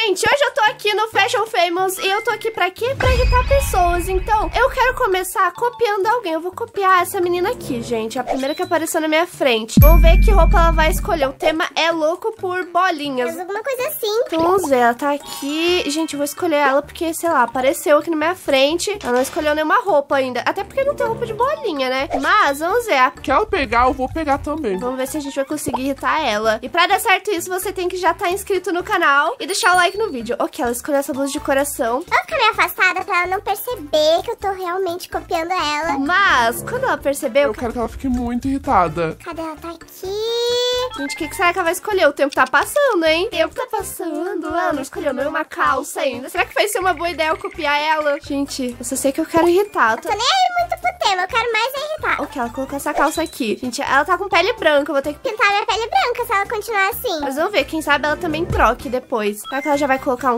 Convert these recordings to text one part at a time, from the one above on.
Gente, hoje eu tô aqui no Fashion Famous e eu tô aqui pra quê? Pra irritar pessoas. Então, eu quero começar copiando alguém. Eu vou copiar essa menina aqui, gente. A primeira que apareceu na minha frente. Vamos ver que roupa ela vai escolher. O tema é louco por bolinhas. Mas alguma coisa assim. Então, vamos ver. Ela tá aqui. Gente, eu vou escolher ela porque, sei lá, apareceu aqui na minha frente. Ela não escolheu nenhuma roupa ainda. Até porque não tem roupa de bolinha, né? Mas, vamos ver. Quer ela pegar, eu vou pegar também. Vamos ver se a gente vai conseguir irritar ela. E pra dar certo isso, você tem que já estar inscrito no canal e deixar o like no vídeo. Ok, ela escolheu essa blusa de coração. Eu vou ficar meio afastada pra ela não perceber que eu tô realmente copiando ela. Mas, quando ela percebeu... Eu quero que ela fique muito irritada. Cadê ela? Tá aqui. Gente, o que será que ela vai escolher? O tempo tá passando, hein? O tempo tá passando. Ela não escolheu nenhuma calça ainda. Será que vai ser uma boa ideia eu copiar ela? Gente, eu só sei que eu quero irritar. Eu tô nem aí muito pro tema, eu quero mais irritar. Ok, ela colocou essa calça aqui. Gente, ela tá com pele branca, eu vou ter que Pintar minha pele branca se ela continuar assim. Mas vamos ver, quem sabe ela também troque depois. Será que ela já vai colocar um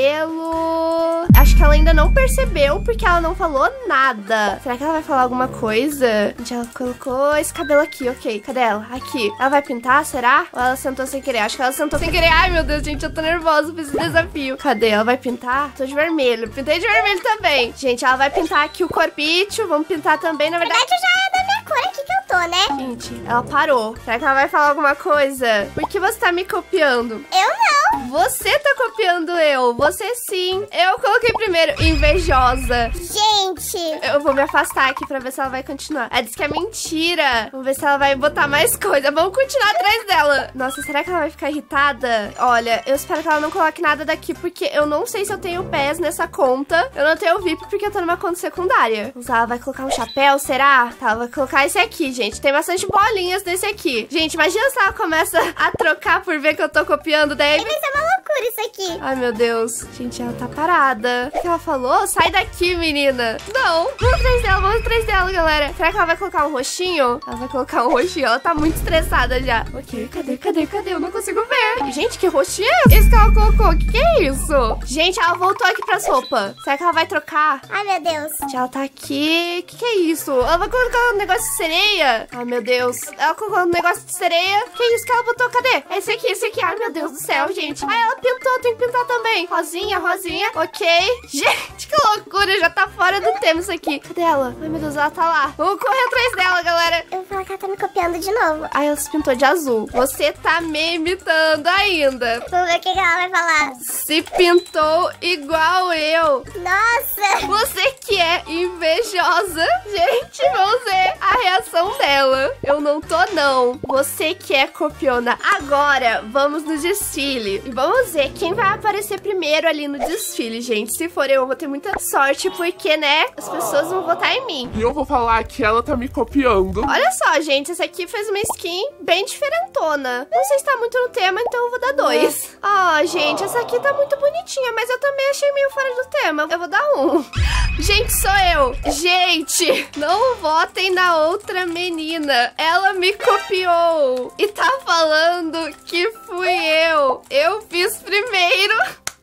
cabelo? Acho que ela ainda não percebeu, porque ela não falou nada. Será que ela vai falar alguma coisa? Gente, ela colocou esse cabelo aqui, ok. Cadê ela? Aqui. Ela vai pintar, será? Ou ela sentou sem querer? Acho que ela sentou sem querer. Ai, meu Deus, gente, eu tô nervosa pra esse desafio. Cadê? Ela vai pintar? Tô de vermelho. Pintei de vermelho também. Gente, ela vai pintar aqui o corpício. Vamos pintar também, na verdade. Já é da minha cor aqui que eu tô, né? Gente, ela parou. Será que ela vai falar alguma coisa? Por que você tá me copiando? Eu não. Você tá copiando eu. Você sim. Eu coloquei primeiro. Invejosa. Gente. Eu vou me afastar aqui pra ver se ela vai continuar. Ela disse que é mentira. Vamos ver se ela vai botar mais coisa. Vamos continuar atrás dela. Nossa, será que ela vai ficar irritada? Olha, eu espero que ela não coloque nada daqui, porque eu não sei se eu tenho pés nessa conta. Eu não tenho VIP porque eu tô numa conta secundária. Vamos lá, ela vai colocar um chapéu, será? Tá, ela vai colocar esse aqui, gente. Tem bastante bolinhas desse aqui. Gente, imagina se ela começa a trocar por ver que eu tô copiando. Daí... Vai ser uma loucura isso aqui. Ai, meu Deus. Gente, ela tá parada. O que ela falou? Sai daqui, menina. Não. Vamos atrás dela, galera. Será que ela vai colocar um roxinho? Ela vai colocar um roxinho. Ela tá muito estressada já. Ok, cadê? Eu não consigo ver. Gente, que roxinho é esse que ela colocou? Que é isso? Gente, ela voltou aqui pras roupas. Será que ela vai trocar? Ai, meu Deus. Gente, ela tá aqui. Que é isso? Ela vai colocar um negócio de sereia? Ai, meu Deus. Ela colocou um negócio de sereia. Que é isso que ela botou? Cadê? É esse aqui. Ai, meu Deus do céu, gente. Ai, ela pintou. Tem que pintar também. Rosinha. Ok. Gente, que loucura. Já tá fora do tema isso aqui. Cadê ela? Ai, meu Deus, ela tá lá. Vamos correr atrás dela, galera. Eu vou falar que ela tá me copiando de novo. Ai, ela se pintou de azul. Você tá me imitando ainda. Vamos ver o que ela vai falar. Se pintou igual eu. Nossa. Você que é invejosa. Gente, vamos ver a reação dela. Eu não tô, não. Você que é copiona. Agora, vamos no desfile. E vamos ver quem vai aparecer primeiro ali no desfile, gente. Se for eu vou ter muita sorte, porque, né, as pessoas vão votar em mim. E eu vou falar que ela tá me copiando. Olha só, gente, essa aqui fez uma skin bem diferentona. Não sei se tá muito no tema, então eu vou dar 2. Ó, gente, essa aqui tá muito bonitinha, mas eu também achei meio fora do tema. Eu vou dar 1. Gente, sou eu. Gente, não votem na outra menina. Ela me copiou. E tá falando que fui eu. Eu fiz primeiro.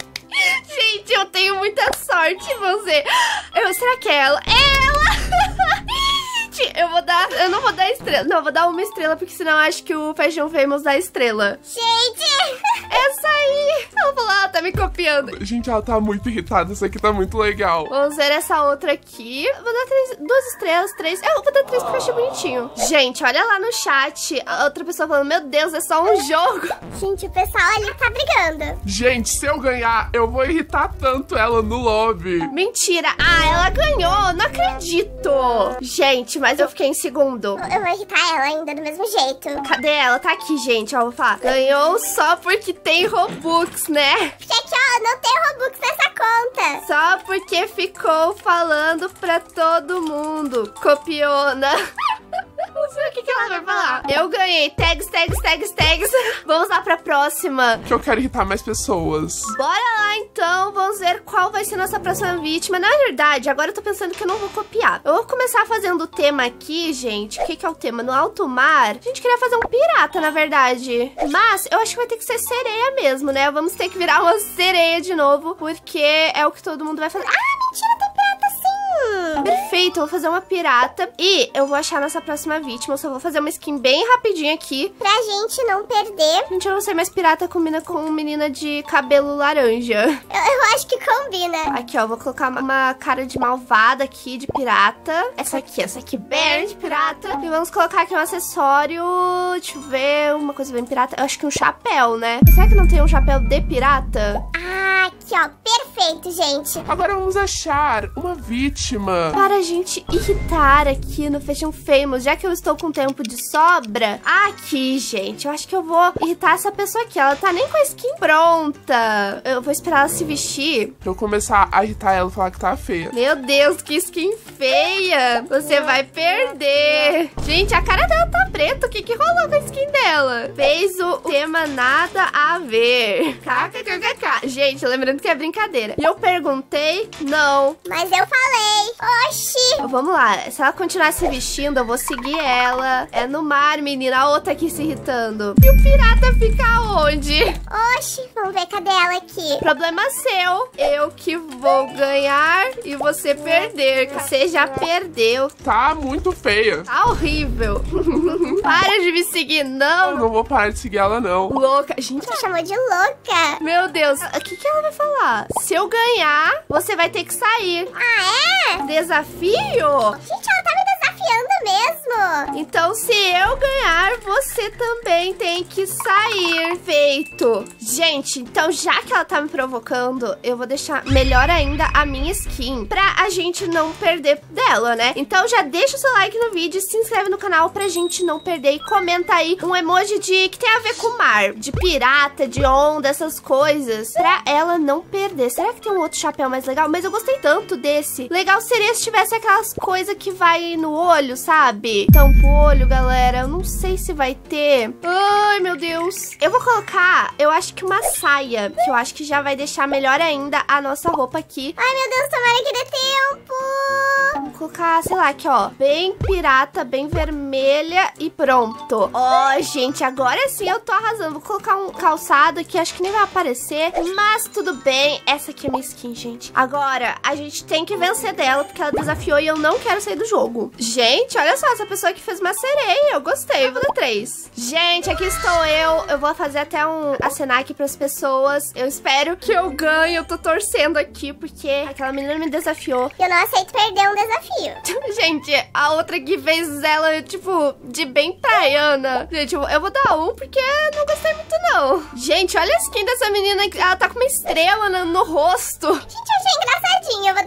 Gente, eu tenho muita sorte, você. Será que é ela? É ela! Gente, eu não vou dar estrela. Não, eu vou dar 1 estrela, porque senão eu acho que o Fashion Famous dá estrela. Gente! Essa aí! Ela falou, ela tá me copiando. Gente, ela tá muito irritada. Isso aqui tá muito legal. Vamos ver essa outra aqui. Eu vou dar 2 estrelas, 3. Eu vou dar 3 porque eu achei bonitinho. Gente, olha lá no chat. A outra pessoa falando, meu Deus, é só um jogo. Gente, o pessoal ali tá brigando. Gente, se eu ganhar, eu vou irritar tanto ela no lobby. Mentira. Ah, ela ganhou. Não acredito. Gente, mas eu fiquei em segundo. Eu vou irritar ela ainda do mesmo jeito. Cadê ela? Tá aqui, gente. Ó, vou falar. Ganhou só porque tem Robux, né? Porque aqui, ó, não tem Robux nessa conta. Só porque ficou falando pra todo mundo. Copiona. Não sei o que ela vai falar. Eu ganhei. Tags. Vamos lá pra próxima. Que eu quero irritar mais pessoas. Bora lá, então. Vamos ver qual vai ser nossa próxima vítima. Na verdade, agora eu tô pensando que eu não vou copiar. Eu vou começar fazendo o tema aqui, gente. O que é o tema? No alto mar. A gente queria fazer um pirata, na verdade. Mas eu acho que vai ter que ser sereia mesmo, né? Vamos ter que virar uma sereia de novo, porque é o que todo mundo vai fazer. Ah, mentira, tem pirata sim. Perfeito, eu vou fazer uma pirata e eu vou achar nossa próxima vítima. Eu só vou fazer uma skin bem rapidinho aqui. Pra gente não perder. Gente, eu não sei, mas pirata combina com menina de cabelo laranja. Eu acho que combina. Aqui, ó, vou colocar uma cara de malvada aqui, de pirata. Essa aqui bem de pirata. E vamos colocar aqui um acessório, deixa eu ver, uma coisa bem pirata. Eu acho que um chapéu, né? Será que não tem um chapéu de pirata? Ah, aqui, ó, perfeito, gente. Agora vamos achar uma vítima. Para a gente irritar aqui no Fashion Famous, já que eu estou com tempo de sobra. Aqui, gente, eu acho que eu vou irritar essa pessoa aqui. Ela tá nem com a skin pronta. Eu vou esperar ela se vestir. Pra eu começar a irritar ela e falar que tá feia. Meu Deus, que skin feia. Você vai perder. Gente, a cara dela tá preta. O que rolou com a skin dela? Fez o tema nada a ver. KKKK. Gente, lembrando que é brincadeira. E eu perguntei, não. Mas eu falei. Oxi. Vamos lá. Se ela continuar se vestindo, eu vou seguir ela. É no mar, menina. A outra aqui se irritando. E o pirata fica onde? Oxi, vamos ver, cadê ela aqui? Problema seu. Eu que vou ganhar e você perder. Você já perdeu. Tá muito feia. Tá horrível. Para de me seguir, Eu não. não vou parar de seguir ela, não. Louca. Gente, Você chamou de louca. meu Deus. O que ela vai falar? Se eu ganhar, você vai ter que sair. Ah, é? Desafio? Gente, ela tá me desafiando mesmo. Então, se eu ganhar, você também tem que sair. Feito. Gente, então já que ela tá me provocando, eu vou deixar melhor ainda a minha skin pra a gente não perder dela, né? Então já deixa o seu like no vídeo, se inscreve no canal pra gente não perder e comenta aí um emoji que tem a ver com o mar, de pirata, de onda, essas coisas, pra ela não perder. Será que tem um outro chapéu mais legal? Mas eu gostei tanto desse. Legal seria se tivesse aquelas coisas que vai no olho, sabe? Tampa o olho, galera. Eu não sei se vai ter. Ai, meu Deus. Eu vou colocar, eu acho que uma saia, que eu acho que já vai deixar melhor ainda a nossa roupa aqui. Ai, meu Deus, tomara que dê tempo. Vou colocar, sei lá, aqui, ó, bem pirata, bem vermelha e pronto. Ó, gente, agora sim eu tô arrasando. Vou colocar um calçado aqui, acho que nem vai aparecer, mas tudo bem. Essa aqui é minha skin, gente. Agora, a gente tem que vencer dela, porque ela desafiou e eu não quero sair do jogo. Gente, olha só, essa pessoa aqui fez uma sereia. Eu gostei, eu vou dar 3. Gente, aqui estou eu. Eu vou fazer até um acenar aqui pras pessoas. Eu espero que eu ganhe. Eu tô torcendo aqui, porque aquela menina me desafiou. Eu não aceito perder um desafio. Gente, a outra que fez ela, tipo, de bem praiana. Gente, eu vou dar 1, porque eu não gostei muito, não. Gente, olha a skin dessa menina. Ela tá com uma estrela no rosto. Gente, eu achei engraçadinho, eu vou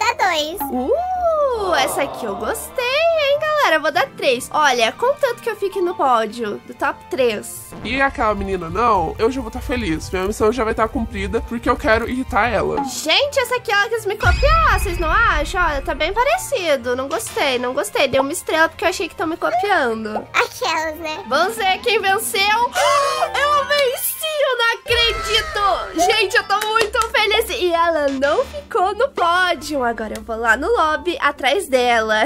dar 2. Essa aqui eu gostei, hein, galera? Eu vou dar 3. Olha, contanto que eu fique no pódio do top 3. E aquela menina não, eu já vou estar feliz. Minha missão já vai estar cumprida, porque eu quero irritar ela. Gente, essa aqui ela quis me copiar, vocês não acham? Olha, tá bem parecido. Não gostei, não gostei. Dei uma estrela porque eu achei que estão me copiando. Aquelas, né? Vamos ver quem venceu. Eu venci, eu não acredito. Gente, eu tô muito feliz. E ela não ficou no pódio. Agora eu vou lá no lobby atrás dela.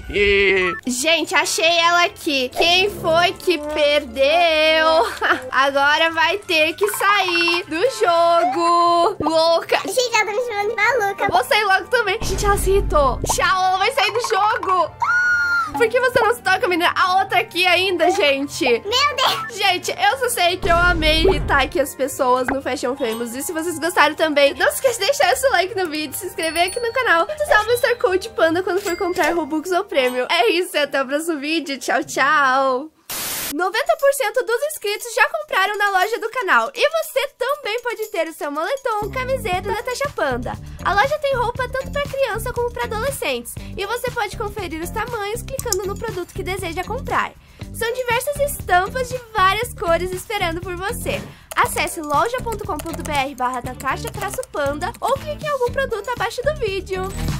Gente, achei ela aqui. Quem foi que perdeu? Agora vai ter que sair do jogo. Louca. Gente, ela tá me chamando de maluca. Vou sair logo também. Gente, ela se irritou. Tchau, ela vai sair do jogo. Por que você não se toca, menina? A outra aqui ainda, gente. Meu Deus. Gente, eu só sei que eu amei irritar aqui as pessoas no Fashion Famous. E se vocês gostaram também, não se esqueça de deixar seu like no vídeo, se inscrever aqui no canal e usar o Mr. Code Panda quando for comprar Robux ou Prêmio. É isso, até o próximo vídeo. Tchau, tchau. 90% dos inscritos já compraram na loja do canal. E você também pode ter o seu moletom, camiseta da Tasha Panda. A loja tem roupa tanto para criança como para adolescentes. E você pode conferir os tamanhos clicando no produto que deseja comprar. São diversas estampas de várias cores esperando por você. Acesse loja.com.br/Tatasha-Panda ou clique em algum produto abaixo do vídeo.